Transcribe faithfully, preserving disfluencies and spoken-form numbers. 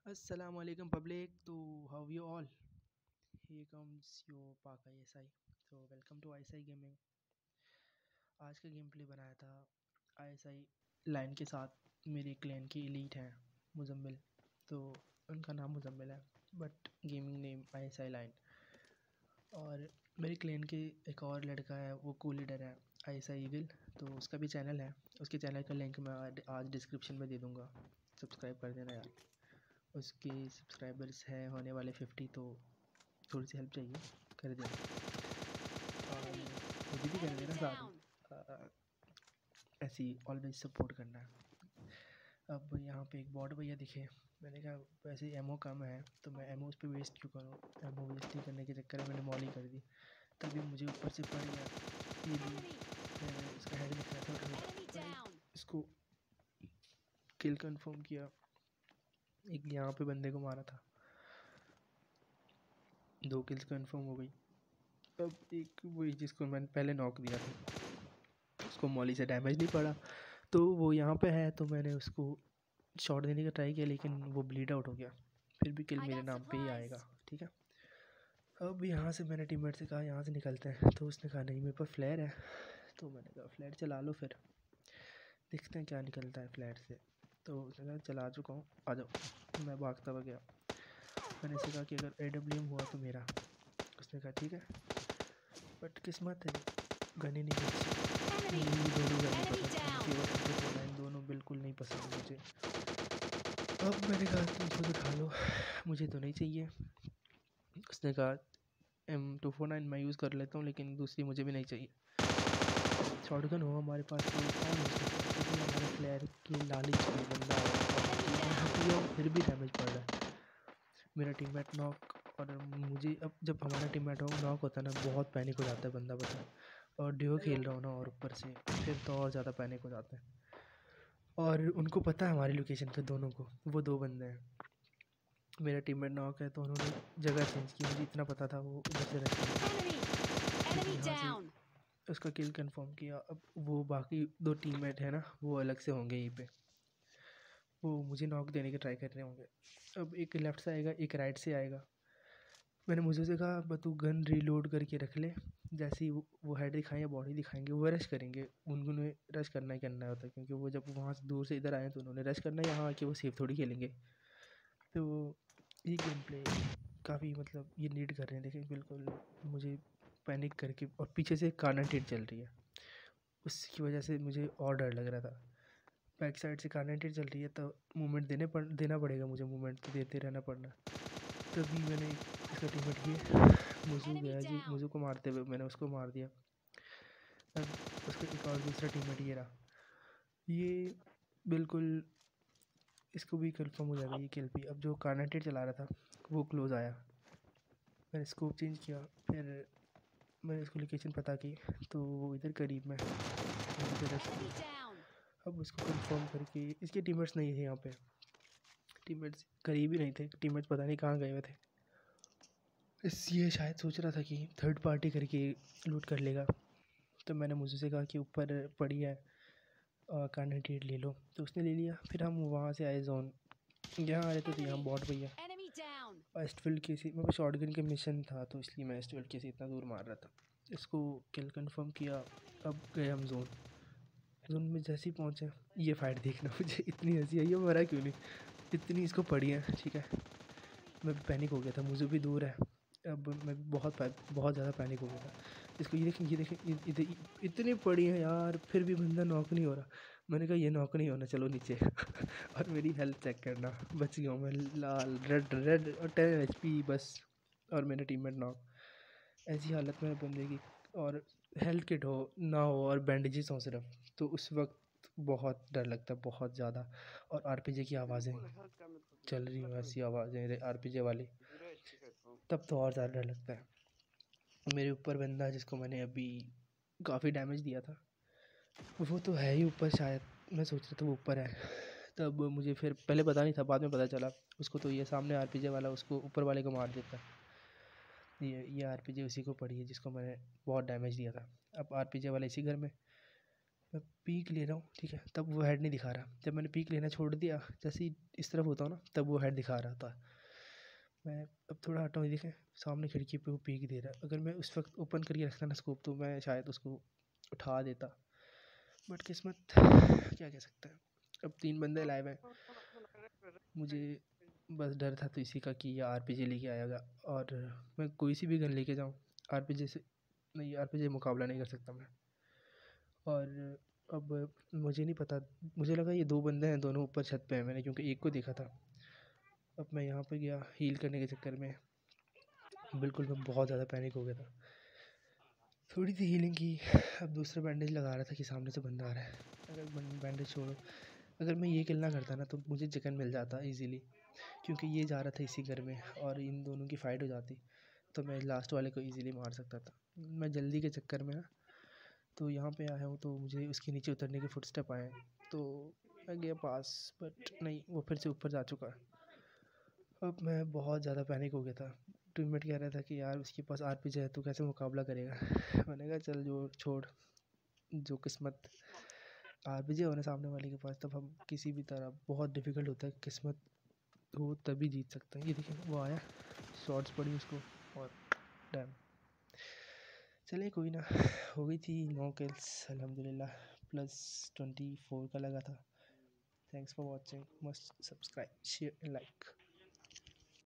Assalamu alaikum public. So how you all? Here comes your Park I S I. So welcome to I S I Gaming. आज का game play बनाया था I S I line के साथ। मेरे clan की elite हैं मुजम्मिल। तो उनका नाम मुजम्मिल है but gaming name I S I line. और मेरे क्लैन के एक और लड़का है, वो को लीडर है I S I ईगल। तो उसका भी चैनल है, उसके चैनल का लिंक मैं आज आज डिस्क्रिप्शन में दे दूँगा। सब्सक्राइब कर देना यार। उसके सब्सक्राइबर्स हैं होने वाले फिफ्टी, तो थोड़ी सी हेल्प चाहिए, कर देना। और मुझे भी कर देना साथ में, ऐसी ऑलवेज सपोर्ट करना है। अब यहाँ पे एक बॉट भैया दिखे, मैंने कहा वैसे एमओ कम है तो मैं एमओ उस पर वेस्ट क्यों करूँ। एमओ वेस्ट नहीं करने के चक्कर में मैंने मॉली कर दी, तभी मुझे ऊपर से पड़ गया ये भी। मैंने इसका हेड दिख रहा था, इसको किल कंफर्म किया। एक यहाँ पे बंदे को मारा था, दो किल्स कंफर्म हो गई। अब एक वही जिसको मैंने पहले नॉक दिया था, उसको मॉली से डैमेज नहीं पड़ा, तो वो यहाँ पे है। तो मैंने उसको शॉट देने का ट्राई किया लेकिन वो ब्लीड आउट हो गया। फिर भी किल मेरे नाम पे ही आएगा, ठीक है। अब यहाँ से मैंने टीममेट से कहा यहाँ से निकलते हैं, तो उसने कहा नहीं मेरे पास फ्लैर है। तो मैंने कहा फ्लैर चला लो, फिर देखते हैं क्या निकलता है फ्लैर से। तो उसने कहा चला चुका हूँ, आ जाओ। मैं भागता हुआ गया, मैंने इसे कहा कि अगर ए डब्ल्यू एम हुआ तो मेरा। उसने कहा ठीक है, बट किस्मत है गन ही नहीं बची। ये दोनों गन नहीं पसंद, केवल एम टू फोर नाइन दोनों बिल्कुल नहीं पसंद मुझे। अब मैंने कहा तुम खुद उठा लो, मुझे तो नहीं चाहिए। उसने कहा एम टू फोर नाइन मैं यूज़ कर लेता हूँ लेकिन दूसरी मुझे भी नहीं चाहिए। शॉटगन हो हमारे पास तो कौन यूज़ करता है, क्योंकि हमारे फ्लेयर की लालच में बंदा है, फिर भी डैमेज पड़ रहा है। मेरा टीममेट नॉक, और मुझे अब जब हमारा टीममेट नॉक होता है ना, बहुत पैनिक हो जाता है बंदा, पता है। और ड्यू खेल रहा हूँ ना, और ऊपर से फिर तो और ज़्यादा पैनिक हो जाता है। और उनको पता है हमारी लोकेशन पे, दोनों को, वो दो बंदे हैं। मेरा टीममेट नॉक है तो उन्होंने जगह चेंज की, मुझे इतना पता था वो उधर से रश करेंगे। यहाँ से उसका किल कंफर्म किया। अब वो बाकी दो टीममेट है ना, वो अलग से होंगे यहीं पे, वो मुझे नॉक देने के ट्राई कर रहे होंगे। अब एक लेफ़्ट से आएगा, एक राइट से आएगा। मैंने मुझे से कहा अब तू गन रीलोड करके रख ले, जैसे ही वो, वो हेड दिखाएंगे बॉडी दिखाएंगे वो रश करेंगे। उन्होंने रश करना ही करना होता है, क्योंकि वो जब वहाँ से दूर से इधर आए तो उन्होंने रश करना है, यहाँ आके वो सेफ थोड़ी खेलेंगे। तो ये गेम प्ले काफ़ी मतलब ये नीड कर रहे हैं, देखें बिल्कुल मुझे पैनिक करके, और पीछे से कार्नर टेट चल रही है, उसकी वजह से मुझे और डर लग रहा था। बैक साइड से कार्नर टेट चल रही है तो मूवमेंट देने पड़ देना पड़ेगा मुझे, मूवमेंट तो देते रहना पड़ना। तभी मैंने इसका टीममेट ये मुझू गया जी, मुझू को मारते हुए मैंने उसको मार दिया। अब उसका एक और दूसरा टीममेट ये रहा, ये बिल्कुल इसको भी कंफर्म हो जाएगा ये किल भी। अब जो कार्नेटेड चला रहा था वो क्लोज आया, मैंने स्कोप चेंज किया, फिर मैंने इसको लोकेशन पता की तो वो इधर करीब में। अब उसको कंफर्म करके, इसके टीममेट्स नहीं थे यहाँ पे, टीममेट्स करीब ही नहीं थे, टीममेट्स पता नहीं कहाँ गए हुए थे। इस ये शायद सोच रहा था कि थर्ड पार्टी करके लूट कर लेगा। तो मैंने मुझे से कहा कि ऊपर पड़ी है और कार्नेटेड ले लो, तो उसने ले लिया। फिर हम वहाँ से आए जोन, यहाँ आ रहे थे तो यहाँ बॉट भैया वेस्टफील्ड के सी, मेरे शॉर्ट गन के मिशन था तो इसलिए मैं वेस्टफील्ड के से इतना दूर मार रहा था। इसको किल कंफर्म किया। अब गए हम जोन, जोन में जैसे ही पहुँचे ये फाइट देखना, मुझे इतनी हंसी आई, ये मरा क्यों नहीं, इतनी इसको पड़ी है, ठीक है। मैं भी पैनिक हो गया था, मुझे भी दूर है। अब मैं बहुत बहुत ज़्यादा पैनिक हो गया था। इसको ये देखें, ये देखें, इतनी इतनी पड़ी है यार, फिर भी बंदा नॉक नहीं हो रहा। मैंने कहा ये नॉक नहीं होना, चलो नीचे। और मेरी हेल्थ चेक करना, बच गया हूँ मैं, लाल रेड रेड और टेन एच पी बस, और मेरे टीममेट नॉक। ऐसी हालत में बंदे की, और हेल्थ किट हो ना हो और बैंडेजेस हो सिर्फ, तो उस वक्त बहुत डर लगता है, बहुत ज़्यादा। और आरपीजे की आवाज़ें चल रही हैं, ऐसी आवाज़ें आरपीजे वाली, तब तो और ज़्यादा डर लगता है। मेरे ऊपर बंदा जिसको मैंने अभी काफ़ी डैमेज दिया था, वो तो है ही ऊपर शायद, मैं सोच रहा था वो ऊपर है। तब मुझे फिर पहले पता नहीं था, बाद में पता चला उसको, तो ये सामने आरपीजे वाला उसको ऊपर वाले को मार देता। ये ये आरपीजे उसी को पड़ी है जिसको मैंने बहुत डैमेज दिया था। अब आरपीजे वाला इसी घर में, मैं पीक ले रहा हूँ, ठीक है, तब वो हेड नहीं दिखा रहा। जब मैंने पीक लेना छोड़ दिया, जैसे ही इस तरफ होता हूँ ना, तब वो हेड दिखा रहा था। मैं अब थोड़ा हटा हूँ, देखें सामने खिड़की पे वो पीक दे रहा है। अगर मैं उस वक्त ओपन करके रखता ना स्कोप, तो मैं शायद उसको उठा देता, बट किस्मत क्या कह सकते हैं। अब तीन बंदे लाइव हैं, मुझे बस डर था तो इसी का कि ये आरपीजी लेके आएगा, और मैं कोई सी भी गन लेके जाऊँ, आरपीजी से नहीं, आरपीजी मुकाबला नहीं कर सकता मैं। और अब मुझे नहीं पता, मुझे लगा ये दो बंदे हैं, दोनों ऊपर छत पे हैं, मैंने क्योंकि एक को देखा था। अब मैं यहाँ पे गया हील करने के चक्कर में, बिल्कुल मैं बहुत ज़्यादा पैनिक हो गया था। थोड़ी सी हीलिंग की, अब दूसरा बैंडेज लगा रहा था कि सामने से बंदा आ रहा है। अगर बैंडेज छोड़ो, अगर मैं ये किल ना करता ना, तो मुझे चिकन मिल जाता इजीली, क्योंकि ये जा रहा था इसी घर में और इन दोनों की फ़ाइट हो जाती, तो मैं लास्ट वाले को इजीली मार सकता था। मैं जल्दी के चक्कर में ना, तो यहाँ पे आया हूँ, तो मुझे उसके नीचे उतरने के फुटस्टेप आए, तो मैं गया पास, बट नहीं, वो फिर से ऊपर जा चुका है। अब मैं बहुत ज़्यादा पैनिक हो गया था। टीममेट कह रहा था कि यार उसके पास आरपीजी है, तो कैसे मुकाबला करेगा। मैंने कहा चल जो छोड़, जो किस्मत, आरपीजी होने सामने वाले के पास, तब हम किसी भी तरह, बहुत डिफ़िकल्ट होता है, किस्मत हो तभी जीत सकते हैं। ये देखिए वो आया, शॉर्ट्स पड़ी उसको, और डैम, चलिए कोई ना, हो गई थी नौ किल्स अल्हम्दुलिल्लाह, प्लस ट्वेंटी फोर का लगा था। Thanks for watching, must subscribe share like.